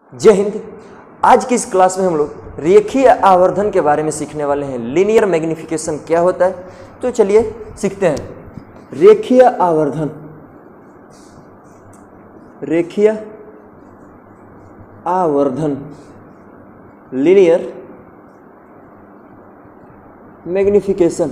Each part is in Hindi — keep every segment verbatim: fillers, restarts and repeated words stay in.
जय हिंद। आज की इस क्लास में हम लोग रेखीय आवर्धन के बारे में सीखने वाले हैं। लीनियर मैग्निफिकेशन क्या होता है, तो चलिए सीखते हैं। रेखीय आवर्धन, रेखीय आवर्धन, लीनियर मैग्निफिकेशन।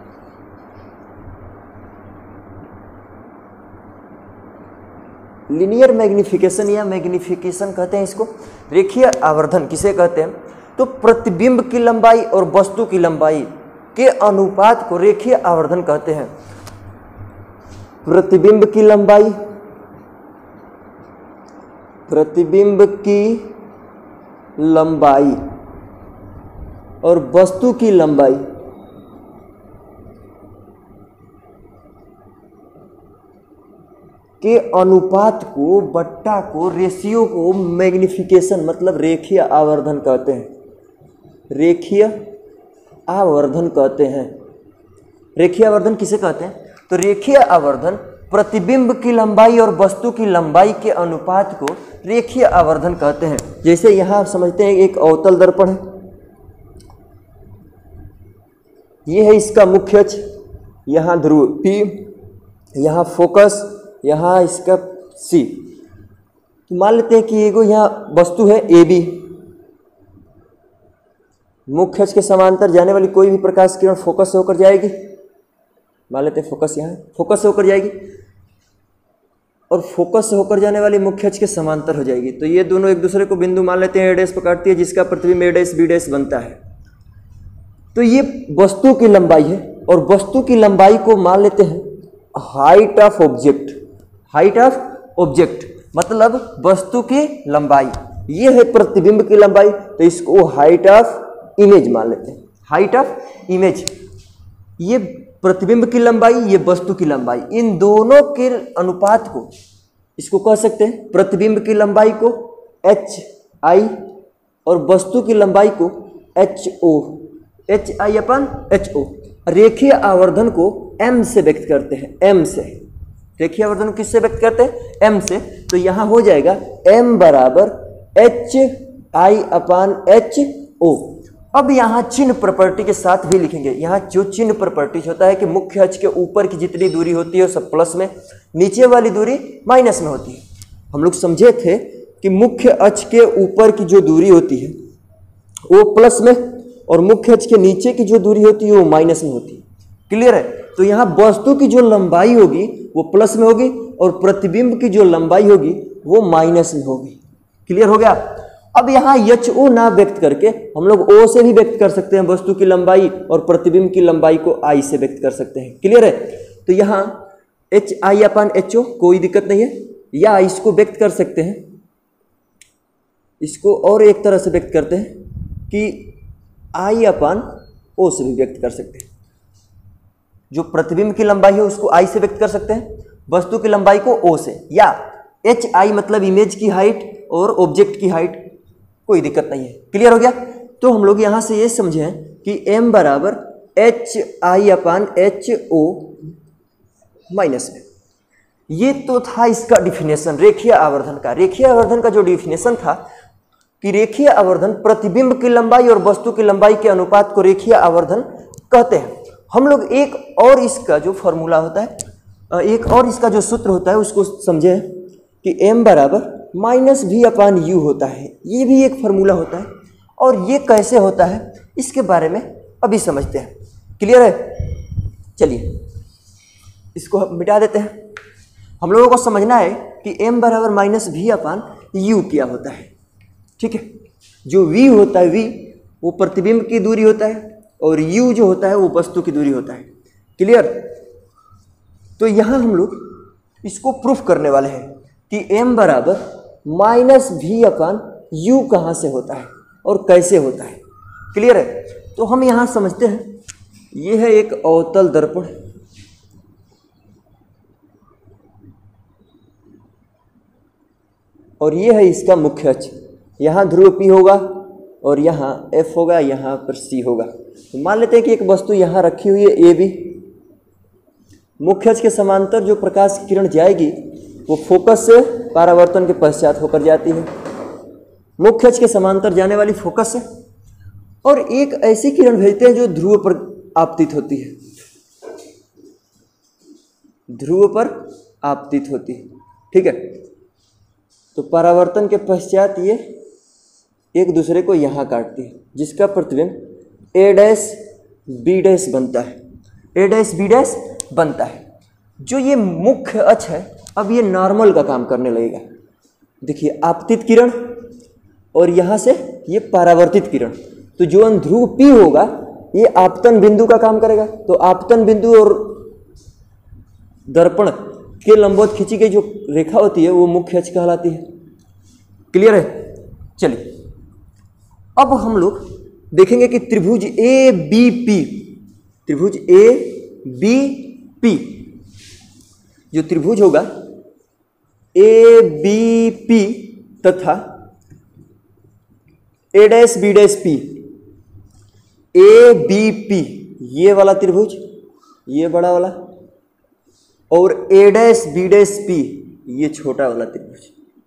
लीनियर मैग्निफिकेशन या मैग्निफिकेशन कहते हैं इसको। रेखीय आवर्धन किसे कहते हैं, तो प्रतिबिंब की लंबाई और वस्तु की लंबाई के अनुपात को रेखीय आवर्धन कहते हैं। प्रतिबिंब की लंबाई, प्रतिबिंब की लंबाई और वस्तु की लंबाई के अनुपात को, बट्टा को, रेशियो को मैग्निफिकेशन मतलब रेखीय आवर्धन कहते हैं। रेखीय आवर्धन कहते हैं। रेखीय आवर्धन किसे कहते हैं, तो रेखीय आवर्धन प्रतिबिंब की लंबाई और वस्तु की लंबाई के अनुपात को रेखीय आवर्धन कहते हैं। जैसे यहां समझते हैं एक अवतल दर्पण है, ये है इसका मुख्य अक्ष, यहां ध्रुव P, यहां फोकस, यहाँ इसका C। तो मान लेते हैं कि एगो यहाँ वस्तु है ए बी, मुख्य अक्ष के समांतर जाने वाली कोई भी प्रकाश किरण फोकस से होकर जाएगी। मान लेते हैं फोकस यहाँ, फोकस से होकर जाएगी और फोकस से होकर जाने वाली मुख्य अक्ष के समांतर हो जाएगी। तो ये दोनों एक दूसरे को बिंदु मान लेते हैं ए डैश पकड़ती है, जिसका प्रतिबिंब ए डैश बी डैश बनता है। तो ये वस्तु की लंबाई है और वस्तु की लंबाई को मान लेते हैं height of object. Height of object मतलब वस्तु की लंबाई, ये है प्रतिबिंब की लंबाई, तो इसको हाइट ऑफ इमेज मान लेते हैं। हाइट ऑफ इमेज, ये प्रतिबिंब की लंबाई, ये वस्तु की लंबाई, इन दोनों के अनुपात को इसको कह सकते हैं। प्रतिबिंब की लंबाई को एच आई और वस्तु की लंबाई को H O, H I upon H O. रेखीय आवर्धन को एम से व्यक्त करते हैं, एम से। रेखीय आवर्धन को किससे व्यक्त करते हैं, एम से। तो यहां हो जाएगा एम बराबर एच आई अपान एच ओ। अब यहां चिन्ह प्रॉपर्टी के साथ भी लिखेंगे। यहां जो चिन्ह प्रॉपर्टी होता है कि मुख्य अक्ष के ऊपर की जितनी दूरी होती है वो सब प्लस में, नीचे वाली दूरी माइनस में होती है। हम लोग समझे थे कि मुख्य अक्ष के ऊपर की जो दूरी होती है वो प्लस में और मुख्य अक्ष के नीचे की जो दूरी होती है वो माइनस में होती है। क्लियर है। तो यहाँ वस्तु की जो लंबाई होगी वो प्लस में होगी और प्रतिबिंब की जो लंबाई होगी वो माइनस में होगी। क्लियर हो गया। अब यहाँ एच ओ ना व्यक्त करके हम लोग ओ से भी व्यक्त कर सकते हैं वस्तु की लंबाई, और प्रतिबिंब की लंबाई को आई से व्यक्त कर सकते हैं। क्लियर है। तो यहाँ एच आई अपान एच ओ कोई दिक्कत नहीं है, या इसको व्यक्त कर सकते हैं, इसको और एक तरह से व्यक्त करते हैं कि आई अपान ओ से भी व्यक्त कर सकते हैं। जो प्रतिबिंब की लंबाई है उसको आई से व्यक्त कर सकते हैं, वस्तु की लंबाई को ओ से, या एच आई मतलब इमेज की हाइट और ऑब्जेक्ट की हाइट, कोई दिक्कत नहीं है। क्लियर हो गया। तो हम लोग यहां से ये समझे कि m बराबर H I upon H O minus में। ये तो था इसका डिफिनेशन रेखीय आवर्धन का। रेखीय आवर्धन का जो डिफिनेशन था कि रेखीय आवर्धन प्रतिबिंब की लंबाई और वस्तु की लंबाई के अनुपात को रेखीय आवर्धन कहते हैं। हम लोग एक और इसका जो फॉर्मूला होता है, एक और इसका जो सूत्र होता है उसको समझे कि m बराबर माइनस भी अपान यू होता है। ये भी एक फार्मूला होता है और ये कैसे होता है इसके बारे में अभी समझते हैं। क्लियर है। चलिए इसको हम मिटा देते हैं। हम लोगों को समझना है कि m बराबर माइनस भी अपान यू क्या होता है। ठीक है। जो v होता है, v वो प्रतिबिंब की दूरी होता है और u जो होता है वो वस्तु की दूरी होता है। क्लियर। तो यहां हम लोग इसको प्रूफ करने वाले हैं कि m बराबर माइनस भी अपान यू कहां से होता है और कैसे होता है। क्लियर है। तो हम यहां समझते हैं, ये है एक अवतल दर्पण और ये है इसका मुख्य अक्ष। यहां ध्रुव P होगा और यहाँ F होगा, यहाँ पर C होगा। तो मान लेते हैं कि एक वस्तु यहाँ रखी हुई है ए बी, मुख्य अक्ष के समांतर जो प्रकाश की किरण जाएगी वो फोकस से परावर्तन के पश्चात होकर जाती है। मुख्य अक्ष के समांतर जाने वाली फोकस है, और एक ऐसी किरण भेजते हैं जो ध्रुव पर आपतित होती है, ध्रुव पर आपतित होती है। ठीक है, तो परावर्तन के पश्चात ये एक दूसरे को यहाँ काटती है, जिसका प्रतिबिंब ए डैश बी डैश बनता है, ए डैश बी डैश बनता है। जो ये मुख्य अक्ष है अब ये नॉर्मल का काम करने लगेगा। देखिए आपतित किरण और यहाँ से ये परावर्तित किरण, तो जो ध्रुव P होगा ये आपतन बिंदु का काम करेगा। तो आपतन बिंदु और दर्पण के लंबवत खींची गई जो रेखा होती है वो मुख्य अक्ष कहलाती है। क्लियर है? चलिए अब हम लोग देखेंगे कि त्रिभुज ए बी पी, त्रिभुज ए बी पी जो त्रिभुज होगा ए बी पी तथा A dash B dash P, A B P ये वाला त्रिभुज, ये बड़ा वाला, और A dash B dash P ये छोटा वाला त्रिभुज।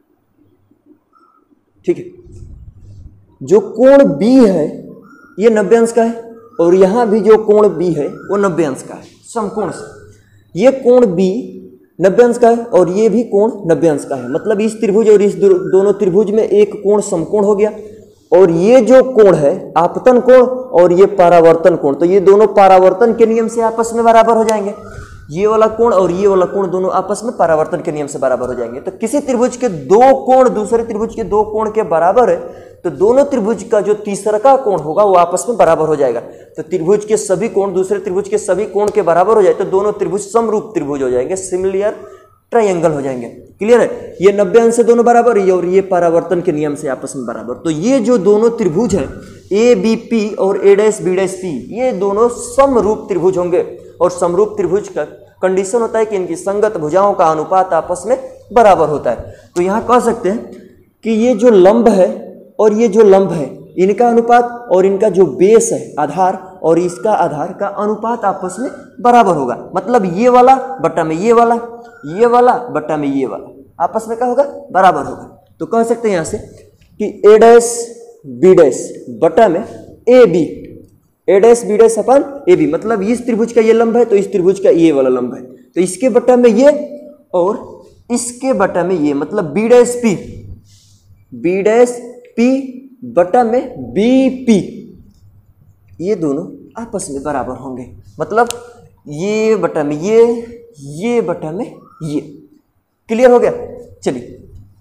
ठीक है, जो कोण B है ये नब्बे अंश का है, और यहां भी जो कोण B है वो नब्बे अंश का है समकोण से। ये कोण B नब्बे अंश का है और ये भी कोण नब्बे अंश का है, मतलब इस त्रिभुज और इस दोनों त्रिभुज में एक कोण समकोण हो गया। और ये जो कोण है आपतन कोण और ये परावर्तन कोण, तो ये दोनों परावर्तन के नियम से आपस में बराबर हो जाएंगे। ये वाला कोण और ये वाला कोण दोनों आपस में परावर्तन के नियम से बराबर हो जाएंगे। तो किसी त्रिभुज के दो कोण दूसरे त्रिभुज के दो कोण के बराबर है, तो दोनों त्रिभुज का जो तीसरा का कोण होगा वो आपस में बराबर हो जाएगा। तो त्रिभुज के सभी कोण दूसरे त्रिभुज के सभी कोण के बराबर हो जाए तो दोनों त्रिभुज समरूप त्रिभुज हो जाएंगे, सिमिलर ट्रायंगल हो जाएंगे। क्लियर है? ये नब्बे अंश से दोनों बराबर है और ये परावर्तन के नियम से आपस में बराबर। तो ये जो दोनों त्रिभुज हैं ए बी पी और A dash B dash P, ये दोनों समरूप त्रिभुज होंगे। और समरूप त्रिभुज का कंडीशन होता है कि इनकी संगत भुजाओं का अनुपात आपस में बराबर होता है। तो यहाँ कह सकते हैं कि ये जो लंब है और ये जो लंब है इनका अनुपात और इनका जो बेस है आधार और इसका आधार का अनुपात आपस में बराबर होगा। मतलब ये वाला बट्टा में ये वाला, ये वाला बट्टा में ये वाला आपस में क्या होगा? बराबर होगा। तो कह सकते हैं यहाँ से कि ए डैश बी डैश बट्टा में A B, A dash B dash upon A B, मतलब इस त्रिभुज का ये लंब है तो इस त्रिभुज का ये वाला लंब है, तो इसके बट्टा में ये और इसके बट्टा में ये, मतलब B dash P, B dash P बट्टा में बी पी, ये दोनों आपस में बराबर होंगे। मतलब ये बट्टा में ये, ये बट्टा में ये। क्लियर हो गया? चलिए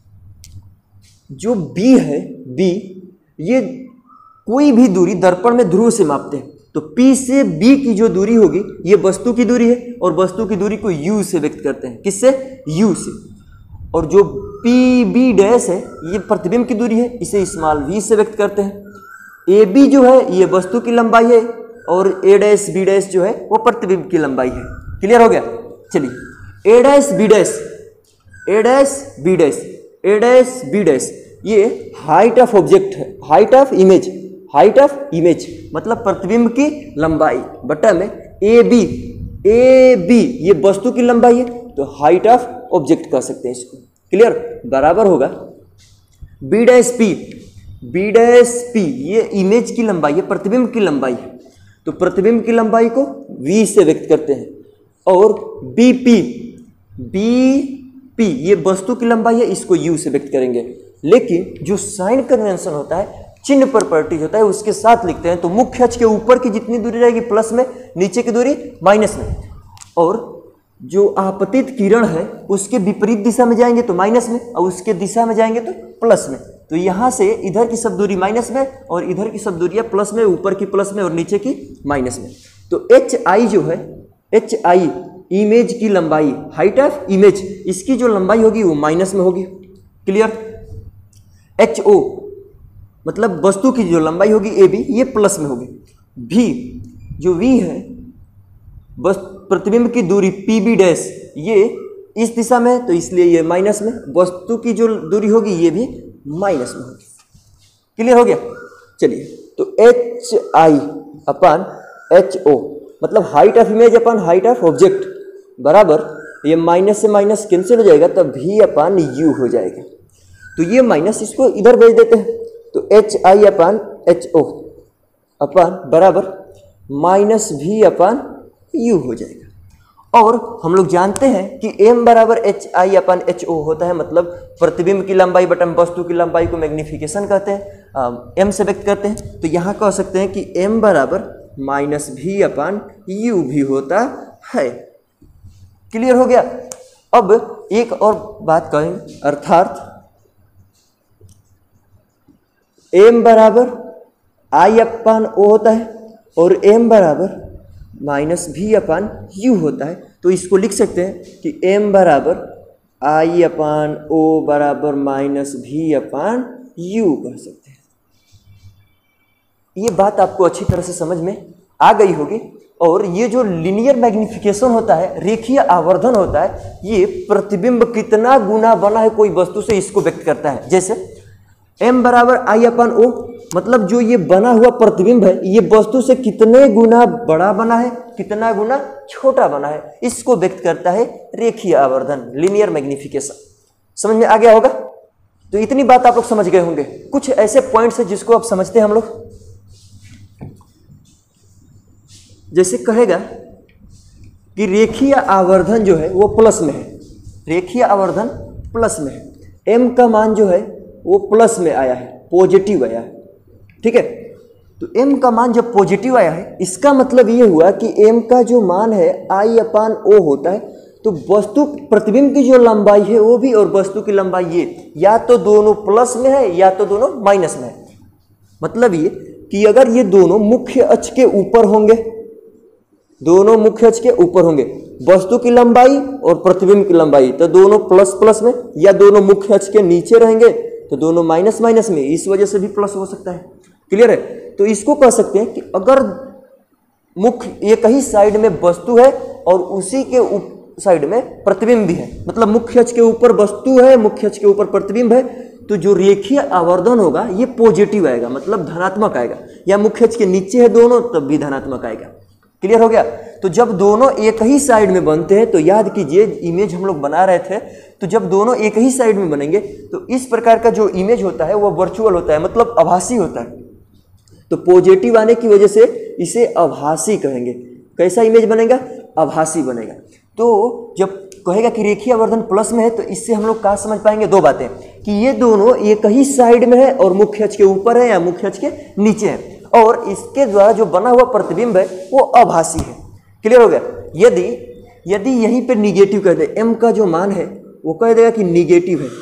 जो B है, B ये कोई भी दूरी दर्पण में ध्रुव से मापते हैं, तो P से B की जो दूरी होगी ये वस्तु की दूरी है और वस्तु की दूरी को U से व्यक्त करते हैं। किससे? U से। और जो पी बी डैश है ये प्रतिबिंब की दूरी है, इसे स्मॉल v से व्यक्त करते हैं। ए बी जो है ये वस्तु की लंबाई है और ए डैश बी डैश जो है वो प्रतिबिंब की लंबाई है। क्लियर हो गया? चलिए A dash B dash, A dash B dash, A dash B dash ये हाइट ऑफ ऑब्जेक्ट है, height of image, height of image मतलब प्रतिबिंब की लंबाई बट्टा में ए बी, ए बी ये वस्तु की लंबाई है तो हाइट ऑफ ऑब्जेक्ट कह सकते हैं इसको। क्लियर? बराबर होगा B dash P, B dash P ये इमेज की लंबाई है, प्रतिबिंब की लंबाई है, तो प्रतिबिंब की लंबाई को v से व्यक्त करते हैं। और बी पी, बी पी ये वस्तु की लंबाई है, इसको u से व्यक्त करेंगे। लेकिन जो साइन कन्वेंशन होता है, चिन्ह प्रॉपर्टीज होता है, उसके साथ लिखते हैं। तो मुख्य अक्ष के ऊपर की जितनी दूरी रहेगी प्लस में, नीचे की दूरी माइनस में, और जो आपतित किरण है उसके विपरीत दिशा में जाएंगे तो माइनस में और उसके दिशा में जाएंगे तो प्लस में। तो यहाँ से इधर की सब दूरी माइनस में और इधर की सब दूरियाँ प्लस में, ऊपर की प्लस में और नीचे की माइनस में। तो एच आई जो है, एच आई इमेज की लंबाई, हाइट ऑफ इमेज, इसकी जो लंबाई होगी वो माइनस में होगी। क्लियर? एच ओ मतलब वस्तु की जो लंबाई होगी ए बी ये प्लस में होगी। भी जो वी है बस प्रतिबिंब की दूरी पी बी डैश ये इस दिशा में है तो इसलिए ये माइनस में, वस्तु की जो दूरी होगी ये भी माइनस में होगी। क्लियर हो गया? चलिए तो H I upon H O मतलब height of image upon height of object बराबर, ये माइनस से माइनस कैंसिल हो जाएगा तब भी अपन यू हो जाएगा। तो ये माइनस इसको इधर भेज देते हैं तो एच आई अपान एच ओ अपान बराबर माइनस वी अपान यू हो जाएगा। और हम लोग जानते हैं कि m बराबर एच आई अपान एच ओ होता है, मतलब प्रतिबिंब की लंबाई बटन वस्तु की लंबाई को मैग्निफिकेशन कहते हैं, m से व्यक्त करते हैं। तो यहाँ कह सकते हैं कि m बराबर माइनस वी अपान यू भी होता है। क्लियर हो गया। अब एक और बात कहें, अर्थात m बराबर आई अपान ओ होता है और m बराबर माइनस भी अपान यू होता है। तो इसको लिख सकते हैं कि m बराबर आई अपान ओ बराबर माइनस भी अपान यू कह सकते हैं। ये बात आपको अच्छी तरह से समझ में आ गई होगी। और ये जो लीनियर मैग्निफिकेशन होता है, रेखीय आवर्धन होता है, ये प्रतिबिंब कितना गुना बना है कोई वस्तु से इसको व्यक्त करता है। जैसे m बराबर आई अपान ओ, मतलब जो ये बना हुआ प्रतिबिंब है ये वस्तु से कितने गुना बड़ा बना है, कितना गुना छोटा बना है, इसको व्यक्त करता है रेखीय आवर्धन, लीनियर मैग्निफिकेशन। समझ में आ गया होगा। तो इतनी बात आप लोग समझ गए होंगे। कुछ ऐसे पॉइंट्स है जिसको आप समझते हैं हम लोग। जैसे कहेगा कि रेखीय आवर्धन जो है वो प्लस में है, रेखीय आवर्धन प्लस में है, m का मान जो है वो प्लस में आया है, पॉजिटिव आया है। ठीक है, तो m का मान जब पॉजिटिव आया है, इसका मतलब ये हुआ कि m का जो मान है i अपान o होता है, तो वस्तु प्रतिबिंब की जो लंबाई है वो भी और वस्तु की लंबाई ये या तो दोनों प्लस में है या तो दोनों माइनस में है। मतलब ये कि अगर ये दोनों मुख्य अक्ष के ऊपर होंगे, दोनों मुख्य अक्ष के ऊपर होंगे, वस्तु की लंबाई और प्रतिबिंब की लंबाई, तो दोनों प्लस प्लस में, या दोनों मुख्य अक्ष के नीचे रहेंगे तो दोनों माइनस माइनस में, इस वजह से भी प्लस हो सकता है। क्लियर है। तो इसको कह सकते हैं कि अगर मुख्य एक ही साइड में वस्तु है और उसी के साइड में प्रतिबिंब भी है, मतलब मुख्य अक्ष के ऊपर वस्तु है, मुख्य अक्ष के ऊपर प्रतिबिंब है, तो जो रेखीय आवर्धन होगा ये पॉजिटिव आएगा, मतलब धनात्मक आएगा। या मुख्य अक्ष के नीचे है दोनों तब भी धनात्मक आएगा। क्लियर हो गया। तो जब दोनों एक ही साइड में बनते हैं, तो याद कीजिए इमेज हम लोग बना रहे थे, तो जब दोनों एक ही साइड में बनेंगे तो इस प्रकार का जो इमेज होता है वो वर्चुअल होता है, मतलब आभासी होता है। तो पॉजिटिव आने की वजह से इसे आभासी कहेंगे। कैसा इमेज बनेगा? आभासी बनेगा। तो जब कहेगा कि रेखीय आवर्धन प्लस में है, तो इससे हम लोग क्या समझ पाएंगे? दो बातें, कि ये दोनों एक ही साइड में है और मुख्य अक्ष के ऊपर है या मुख्य अक्ष के नीचे है, और इसके द्वारा जो बना हुआ प्रतिबिंब है वो आभासी है। क्लियर हो गया। यदि यदि यहीं पे निगेटिव कह दे, m का जो मान है वो कह देगा कि निगेटिव है,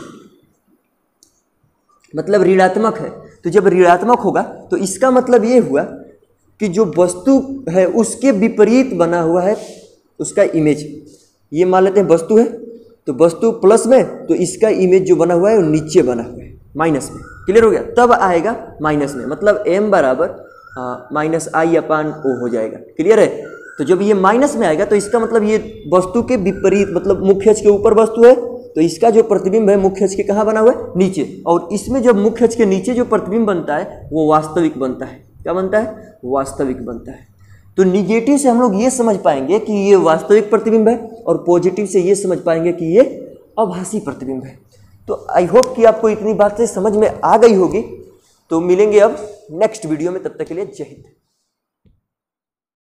मतलब ऋणात्मक है, तो जब ऋणात्मक होगा तो इसका मतलब ये हुआ कि जो वस्तु है उसके विपरीत बना हुआ है उसका इमेज। ये मान लेते हैं वस्तु है, तो वस्तु प्लस में, तो इसका इमेज जो बना हुआ है वो नीचे बना हुआ है माइनस में। क्लियर हो गया। तब आएगा माइनस में, मतलब m बराबर माइनस आई अपान ओ हो जाएगा। क्लियर है। तो जब ये माइनस में आएगा तो इसका मतलब ये वस्तु के विपरीत, मतलब मुख्य अक्ष के ऊपर वस्तु है तो इसका जो प्रतिबिंब है मुख्य अक्ष के कहाँ बना हुआ है? नीचे। और इसमें जब मुख्य अक्ष के नीचे जो प्रतिबिंब बनता है वो वास्तविक बनता है। क्या बनता है? वास्तविक बनता है। तो निगेटिव से हम लोग ये समझ पाएंगे कि ये वास्तविक प्रतिबिंब है, और पॉजिटिव से ये समझ पाएंगे कि ये आभासी प्रतिबिंब है। तो आई होप कि आपको इतनी बातें समझ में आ गई होगी। तो मिलेंगे अब नेक्स्ट वीडियो में, तब तक के लिए जय हिंद।